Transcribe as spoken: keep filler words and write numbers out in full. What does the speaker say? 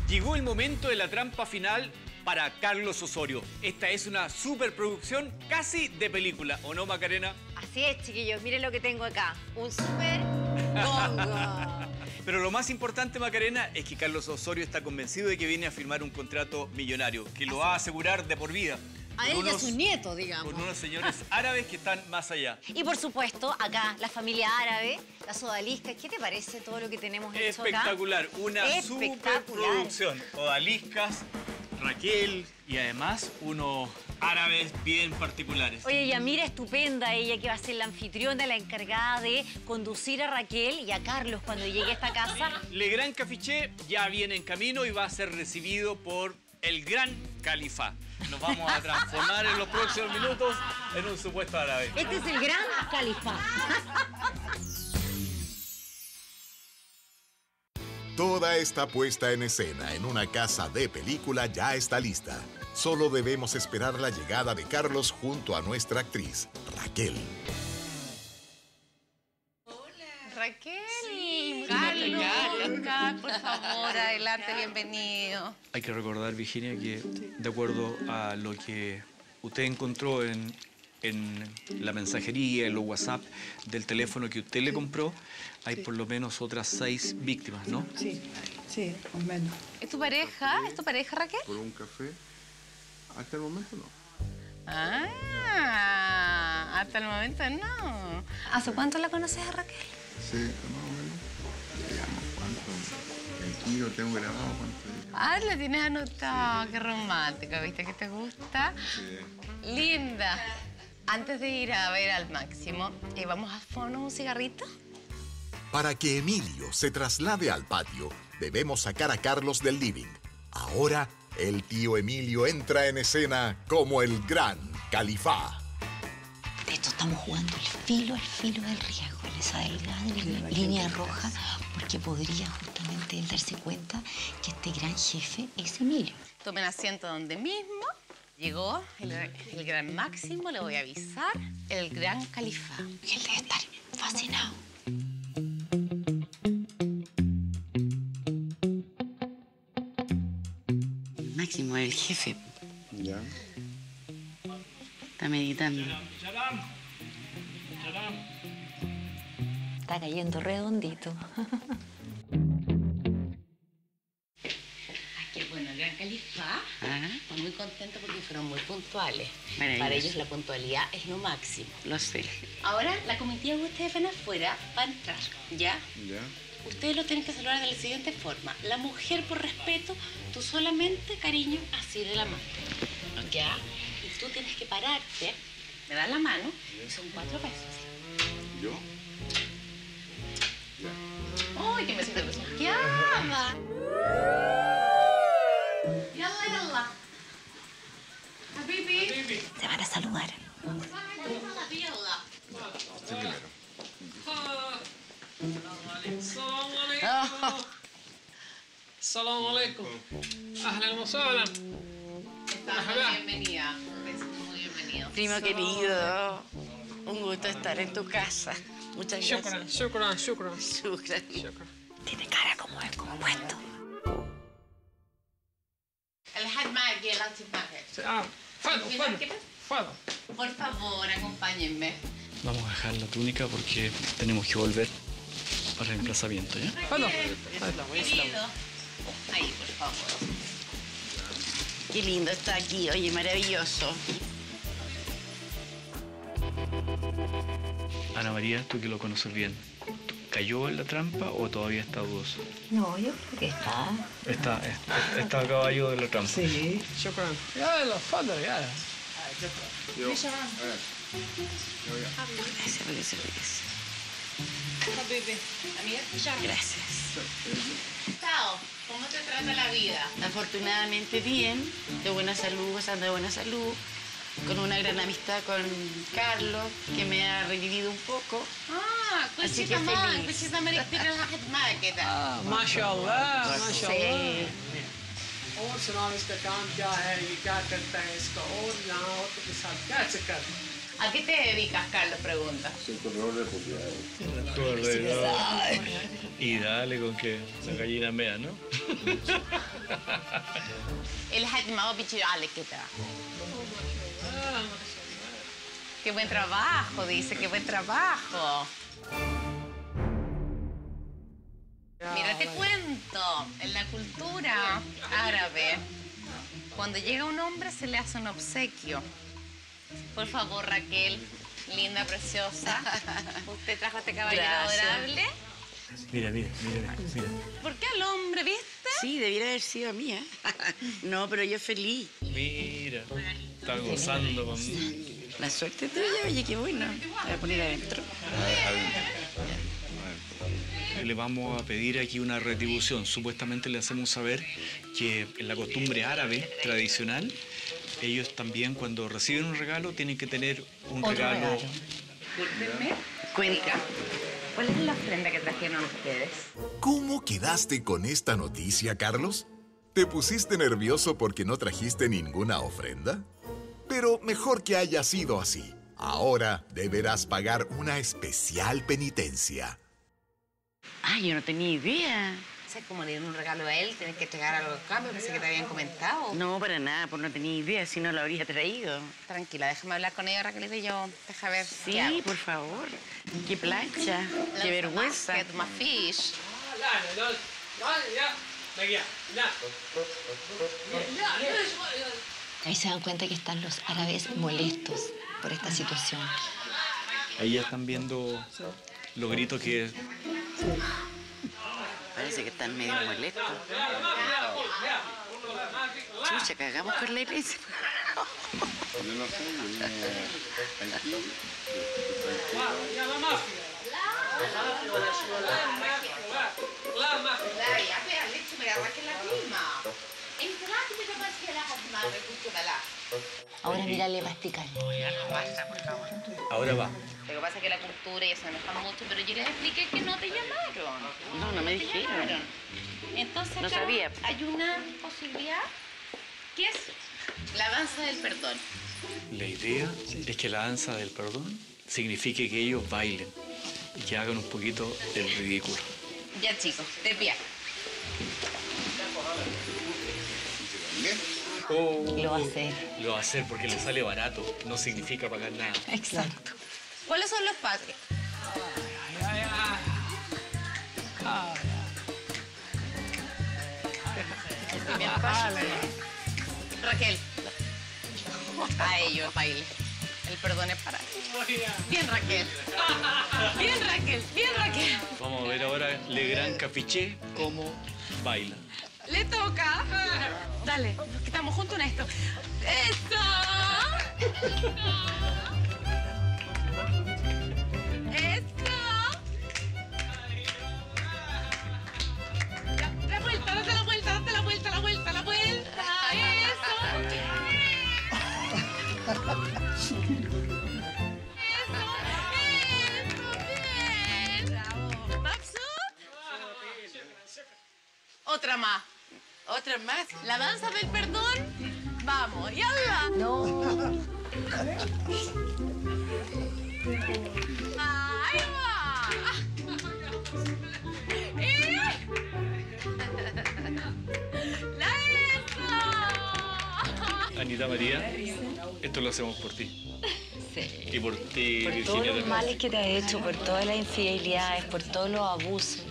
Llegó el momento de la trampa final para Carlos Osorio. Esta es una superproducción casi de película, ¿o no, Macarena? Así es, chiquillos. Miren lo que tengo acá. Un super bongo. Pero lo más importante, Macarena, es que Carlos Osorio está convencido de que viene a firmar un contrato millonario, que lo va a asegurar de por vida. A él y a su nieto, digamos. Con unos señores árabes que están más allá. Y por supuesto, acá, la familia árabe, las odaliscas. ¿Qué te parece todo lo que tenemos hecho acá? Espectacular, una Espectacular. superproducción. Odaliscas, Raquel y además unos árabes bien particulares. Oye, Yamira, estupenda ella que va a ser la anfitriona, la encargada de conducir a Raquel y a Carlos cuando llegue a esta casa. Le Gran Cafiché ya viene en camino y va a ser recibido por el Gran Califa. Nos vamos a transformar en los próximos minutos en un supuesto árabe. Este es el Gran Califa. Toda esta puesta en escena en una casa de película ya está lista. Solo debemos esperar la llegada de Carlos junto a nuestra actriz, Raquel. Raquel, sí, Carlos, Carlos, por favor, adelante, bienvenido. Hay que recordar, Virginia, que de acuerdo a lo que usted encontró en, en la mensajería, en los WhatsApp del teléfono que usted le compró, hay por lo menos otras seis víctimas, ¿no? Sí, sí, al menos. ¿Es tu pareja? ¿Es tu pareja, Raquel? Por un café, hasta el momento no. Ah, hasta el momento no. ¿Hace cuánto la conoces a Raquel? Sí, más o menos. Digamos, ¿cuánto? El kilo tengo grabado, ¿cuánto? Ah, la tienes anotado. Qué romántico, ¿viste que te gusta? Sí. Linda. Antes de ir a ver al Máximo, eh, ¿vamos a fumarnos un cigarrito? Para que Emilio se traslade al patio, debemos sacar a Carlos del living. Ahora, el tío Emilio entra en escena como el Gran Califa. De esto estamos jugando el filo al filo del riesgo, en esa delgada línea, línea roja, porque podría justamente él darse cuenta que este gran jefe es Emilio. Tomen asiento donde mismo. Llegó el, el gran Máximo, le voy a avisar, el Gran Califa. Él debe estar fascinado. Máximo, el jefe. ¿Ya? Está meditando. Está cayendo redondito. Qué bueno, el Gran Califa. Ah, muy contento porque fueron muy puntuales. Maravilloso. Para ellos la puntualidad es lo máximo. Lo sé. Ahora la comitiva que ustedes ven afuera va a entrar, ¿ya? ¿Ya? Ustedes lo tienen que saludar de la siguiente forma. La mujer, por respeto, tú solamente, cariño, así de la mano. ¿Ya? Y tú tienes que pararte, me das la mano, y son cuatro pesos. ¿Yo? ¡Uy, que me siento besuqueada! ¡Yalla, yalla! ¡Habibi! Se van a saludar. ¡Yalla! Sí, primero. السلام عليكم اهلا وسهلا Bienvenida. Muy bienvenido. Primo querido, un gusto estar en tu casa. Muchas شكرا gracias. شكرا شكرا Shukran. شكرا Tiene cara como es compuesto. الحد معك يا لطيف معك. اه تفضل تفضل تفضل Por favor, acompáñenme. Vamos a dejar la túnica porque tenemos que volver para reemplazamiento, ¿ya? تفضل Querido. Ahí, por favor. Qué lindo está aquí, oye, maravilloso. Ana María, tú que lo conoces bien, ¿cayó en la trampa o todavía está dudoso? No, yo creo que está. Está, está, está a caballo de la trampa. Sí. شكرا يلا تفضل يلا Yo. A ver. Yo ya. Gracias, gracias, gracias. Habibi. Amiga. Gracias. Chao. ¿Cómo te trata la vida? Afortunadamente bien, de buena salud, gozando de buena salud, con una gran amistad con Carlos, que me ha revivido un poco. Ah, كل Así شيء que تمام، feliz. كل شيء تمام كتير الواحد معك كده. آه ما شاء الله ما شاء الله Sí. और सुनाओ इसका काम क्या है ये क्या करता है इसका और यहाँ और तो के साथ क्या चक्कर ¿A qué te dedicas, Carlos? Pregunta. Soy corredor de propiedades. Correcto. Y dale con que la gallina mea, ¿no? Él es estimado pichirales, ¿qué tal? Qué buen trabajo, dice, qué buen trabajo. Mira, te cuento, en la cultura árabe, cuando llega un hombre se le hace un obsequio. Por favor, Raquel, linda, preciosa, ¿usted trajo a este caballero Gracias. adorable? Mira, mira, mira, mira. ¿Por qué al hombre, viste? Sí, debiera haber sido mía. No, pero yo feliz. Mira, está gozando con... La suerte tuya, oye, qué bueno. La voy a poner adentro. Le vamos a pedir aquí una retribución. Supuestamente le hacemos saber que en la costumbre árabe tradicional, ellos también cuando reciben un regalo tienen que tener un Otro regalo. regalo. Discúlpenme. Cuenta. ¿Cuál es la ofrenda que trajeron ustedes? ¿Cómo quedaste con esta noticia, Carlos? ¿Te pusiste nervioso porque no trajiste ninguna ofrenda? Pero mejor que haya sido así. Ahora deberás pagar una especial penitencia. Ah, yo no tenía idea. O sea, como le dieron un regalo a él, tenés que entregar algo a cambio, pensé que te habían comentado. No, para nada, pues no tenía idea, si no lo habría traído. Tranquila, déjame hablar con ella, Raquelita, y yo, deja ver Sí, qué hago. por favor. Qué plancha, La qué vergüenza. basket, my fish. Ahí se dan cuenta que están los árabes molestos por esta situación. Ahí ya están viendo los gritos que... Parece que están medio molestos. Chucha, cagamos con la iglesia. Yo no sé, yo vine aquí. Ahora mira, le va a explicar. Ahora va. Lo que pasa es que la cultura ya se enojan mucho, pero yo les expliqué que no te llamaron. No, no me te dijeron. llamaron. Entonces, No acá sabía. hay una posibilidad que es la danza del perdón. La idea es que la danza del perdón signifique que ellos bailen y que hagan un poquito el ridículo. Ya, chicos, de pie. Oh, Lo va a hacer. Lo va a hacer porque le sale barato, no significa pagar nada. Exacto. ¿Cuáles son los pasos? El primer paso. Raquel. A ellos, baile. El perdón es para ti. Bien, Raquel. Bien, Raquel. Bien, Raquel. Vamos a ver ahora Le Gran Capiché cómo baila. Le toca. Dale, que estamos juntos en esto. ¡Eso! ¡Eso! La, la vuelta, date la vuelta, date la vuelta, la vuelta, la vuelta. ¡Eso! ¡Eso! ¡Eso! ¡Bien! ¡Bravo! ¿Mabsut? Otra más. ¿Otra más? La danza del perdón. Vamos, ¡yalla! No. ¡Ahí va! ¡Eh! ¡La eso! Anita María, esto lo hacemos por ti. Sí. Y por ti, Por Virginia. todos los también. males que te ha hecho, por todas las infidelidades, por todos los abusos.